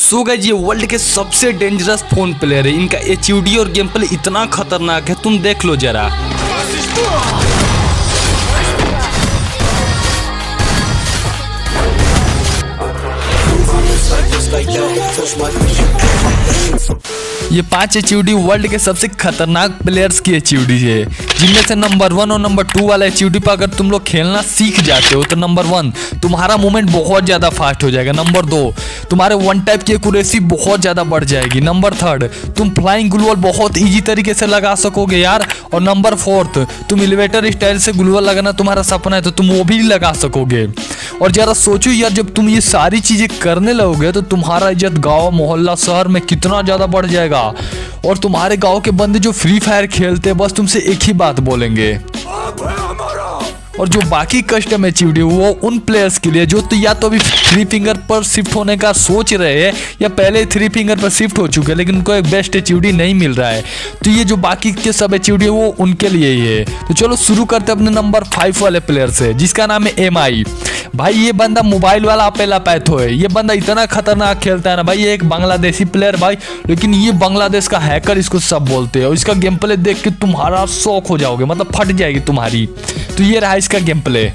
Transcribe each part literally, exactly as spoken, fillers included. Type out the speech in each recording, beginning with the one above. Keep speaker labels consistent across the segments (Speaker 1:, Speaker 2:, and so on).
Speaker 1: So guys ये world के सबसे डेंजरस फोन प्लेयर है। इनका एचयूडी और गेम प्ले इतना खतरनाक है, तुम देख लो जरा। ये पांच एचयूडी वर्ल्ड के सबसे खतरनाक प्लेयर्स की एचयूडी है, जिनमें से नंबर वन और नंबर टू वाला एचयूडी पर अगर तुम लोग खेलना सीख जाते हो तो नंबर वन तुम्हारा मूवमेंट बहुत ज़्यादा फास्ट हो जाएगा। नंबर दो तुम्हारे वन टाइप की एक्यूरेसी बहुत ज़्यादा बढ़ जाएगी। नंबर थर्ड तुम फ्लाइंग ग्लूवॉल बहुत ईजी तरीके से लगा सकोगे यार। और नंबर फोर्थ तुम एलिवेटर स्टाइल से ग्लूवॉल लगाना तुम्हारा सपना है तो तुम वो भी लगा सकोगे। और जरा सोचो यार, जब तुम ये सारी चीज़ें करने लगोगे तो तुम्हारा इज्जत गाँव मोहल्ला शहर में कितना ज़्यादा बढ़ जाएगा। और तुम्हारे गांव के बंदे जो फ्री फायर खेलते हैं बस तुमसे एक ही बात बोलेंगे। और जो बाकी कस्टम एचयूडी वो उन प्लेयर्स के लिए जो तो या तो अभी थ्री फिंगर पर शिफ्ट होने का सोच रहे हैं या पहले थ्री फिंगर पर शिफ्ट हो चुके हैं लेकिन उनको एक बेस्ट एचयूडी नहीं मिल रहा है। तो ये जो बाकी के सब एचयूडी है वो उनके लिए ही है। तो चलो शुरू करते हैं अपने नंबर फाइव वाले प्लेयर से, जिसका नाम है एम आई। भाई ये बंदा मोबाइल वाला अपेला पैथो है। ये बंदा इतना खतरनाक खेलता है ना भाई। ये एक बांग्लादेशी प्लेयर भाई, लेकिन ये बांग्लादेश का हैकर इसको सब बोलते हैं। और इसका गेम प्ले देख के तुम्हारा शौक हो जाओगे, मतलब फट जाएगी तुम्हारी। तो ये रहा इसका gameplay.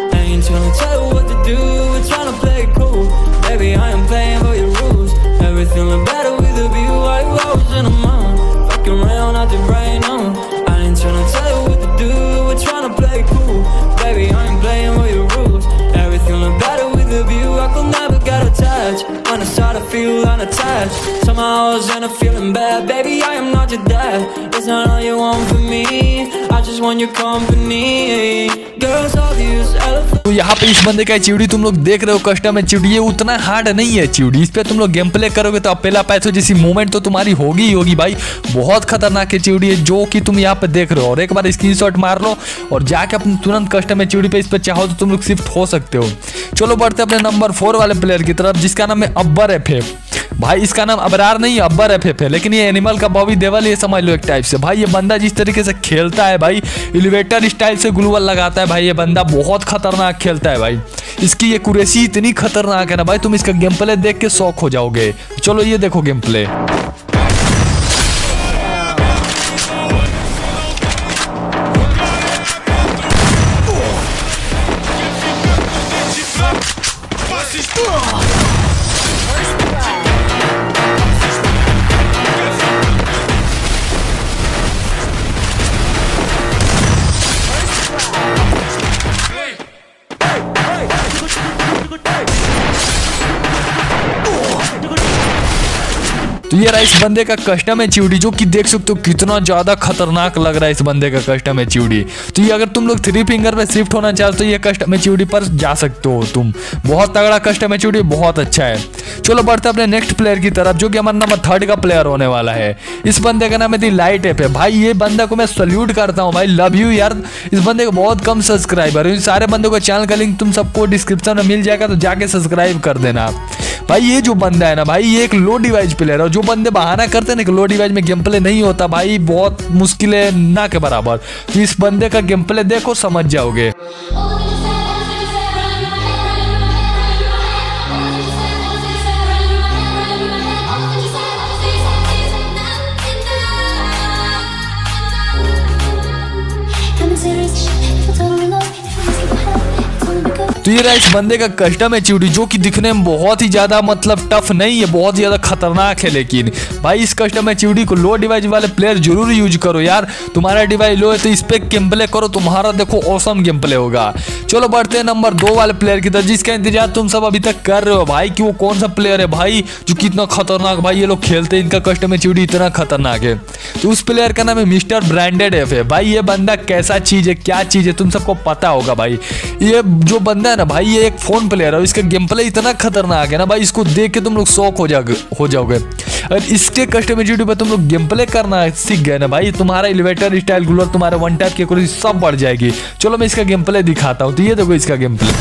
Speaker 2: When I start to feel unattached, somehow I was in a feeling bad. Baby, I am not your dad. That's not all you want from me. I just want your company. Girls all these elephants.
Speaker 1: तो यहाँ पे इस बंदे का HUD तुम लोग देख रहे हो, कस्टम एचयूडी। ये उतना हार्ड नहीं है एचयूडी। इस पे तुम लोग गेम प्ले करोगे तो अपेला पैथो जैसी मूवमेंट तो तुम्हारी होगी ही होगी भाई। बहुत खतरनाक एचयूडी है जो कि तुम यहाँ पे देख रहे हो। और एक बार स्क्रीनशॉट मार लो और जाके अपने तुरंत कस्टम एचयूडी पे इस पे चाहो तो तुम लोग शिफ्ट हो सकते हो। चलो बढ़ते अपने नंबर फोर वाले प्लेयर की तरफ, जिसका नाम है अब्बर एफ एफ। भाई इसका नाम अबरार नहीं है, अब्बर एफ एफ है, लेकिन ये एनिमल का बॉबी देवल ये समझ लो एक टाइप से। भाई ये बंदा जिस तरीके से खेलता है भाई, एलिवेटर स्टाइल से ग्लूवॉल लगाता है भाई। ये बंदा बहुत खतरनाक खेलता है भाई। इसकी ये कुरेसी इतनी खतरनाक है ना भाई, तुम इसका गेम प्ले देख के शौक हो जाओगे। चलो ये देखो गेम प्ले। तो ये रहा इस बंदे का कस्टम एचयूडी, जो कि देख सकते हो कितना ज्यादा खतरनाक लग रहा है इस बंदे का कस्टम एचयूडी। तो ये अगर तुम लोग थ्री फिंगर पे शिफ्ट होना चाहते हो तो ये कस्टम एचयूडी पर जा सकते हो तुम। बहुत तगड़ा कस्टम एचयूडी, बहुत अच्छा है। चलो बढ़ते अपने नेक्स्ट प्लेयर की तरफ, जो कि हमारा नंबर थर्ड का प्लेयर होने वाला है। इस बंदे का नाम है दी लाइट एफ है। भाई ये बंदा को मैं सल्यूट करता हूँ भाई, लव यू यार। इस बंदे को बहुत कम सब्सक्राइबर है। इन सारे बंदों का चैनल का लिंक तुम सबको डिस्क्रिप्शन में मिल जाएगा, तो जाके सब्सक्राइब कर देना भाई। ये जो बंदा है ना भाई, ये एक लो डिवाइस प्लेयर है। जो बंदे बहाना करते हैं ना कि लो डिवाइस में गेम प्ले नहीं होता भाई, बहुत मुश्किल है ना के बराबर। तो इस बंदे का गेम प्ले देखो, समझ जाओगे। तो ये रहा इस बंदे का कस्टम एचयूडी, जो कि दिखने में बहुत ही ज्यादा मतलब टफ नहीं है, बहुत ज्यादा खतरनाक है। लेकिन भाई इस कस्टम एचयूडी को लो डिवाइस वाले प्लेयर जरूर यूज करो यार। तुम्हारा डिवाइस लो है तो इस पे गेम प्ले करो, तुम्हारा देखो ऑसम गेम प्ले होगा। चलो बढ़ते हैं नंबर दो वाले प्लेयर की तरफ, जिसका इंतजार तुम सब अभी तक कर रहे हो भाई कि वो कौन सा प्लेयर है भाई जो कितना खतरनाक भाई ये लोग खेलते हैं। इनका कस्टम एचयूडी इतना खतरनाक है। तो उस प्लेयर का नाम है मिस्टर ब्रांडेड एफ है। भाई ये बंदा कैसा चीज है, क्या चीज है, तुम सबको पता होगा भाई। ये जो बंदा है ना भाई, ये एक फोन प्लेयर है। इसका गेम प्ले इतना खतरनाक है ना भाई, इसको देख के तुम लोग शौक हो जाओगे हो जाओगे अगर इसके कस्टम एचयूडी पे तुम लोग गेम प्ले करना सीख गए ना भाई, तुम्हारा एलिवेटर स्टाइल ग्लूवॉल, तुम्हारा वन टैप की एक्यूरेसी सब बढ़ जाएगी। चलो मैं इसका गेम प्ले दिखाता हूँ। तो ये देखो इसका gameplay.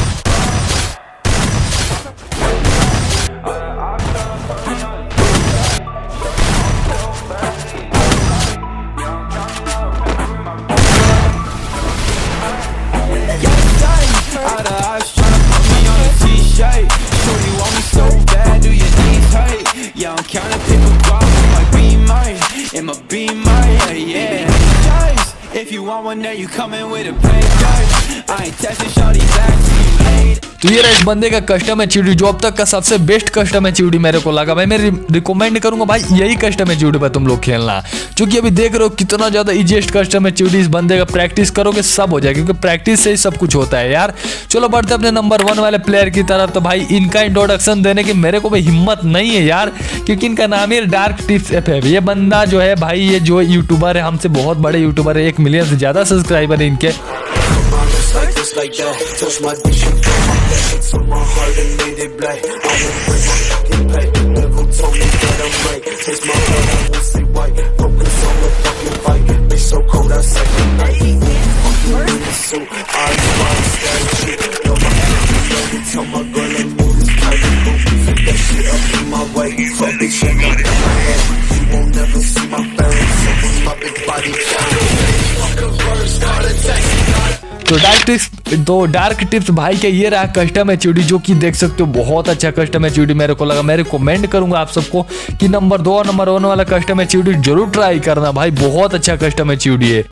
Speaker 2: want one, are you coming with a pay cut? I ain't texting shorty back till you laid.
Speaker 1: तो ये रहा इस बंदे का कस्टम एचयूडी, जो अब तक का सबसे बेस्ट कस्टम एचयूडी मेरे को लगा भाई। मैं रिकमेंड करूंगा भाई यही कस्टम एचयूडी पर तुम लोग खेलना, क्योंकि अभी देख रहे हो कितना ज्यादा इजीएस्ट कस्टम एचयूडी इस बंदे का। प्रैक्टिस करोगे सब हो जाएगा, क्योंकि प्रैक्टिस से ही सब कुछ होता है यार। चलो बढ़ते अपने नंबर वन वाले प्लेयर की तरफ। तो भाई इनका इंट्रोडक्शन देने की मेरे को भाई हिम्मत नहीं है यार, क्योंकि इनका नाम ही डार्क टिप्स एफ है। ये बंदा जो है भाई, ये जो यूट्यूबर है, हमसे बहुत बड़े यूट्यूबर है, एक मिलियन से ज्यादा सब्सक्राइबर है इनके।
Speaker 3: Like this, like that, touch my dick, you feel my passion to my heart and made it black. I won't break my fucking back. Never told me that I'm right. Taste my blood, I won't say white. Focus on the fucking fight. Bitch so cold outside the night. Fucking in the suit, I inspire that shit. Yo, my energy, tell my girl I move this tight. Flip that shit up in my way. Fuck bitch, I'm not in my head. You won't never see my parents. My big body shine. Fucking birds start attacking.
Speaker 1: तो dark tips तो dark tips भाई के ये रहा custom HUD, जो कि देख सकते हो बहुत अच्छा कस्टम एचयूडी मेरे को लगा। मैं रिकमेंड करूंगा आप सबको कि नंबर दो और नंबर वन वाला कस्टम एचयूडी जरूर ट्राई करना भाई, बहुत अच्छा कस्टम एचयूडी है।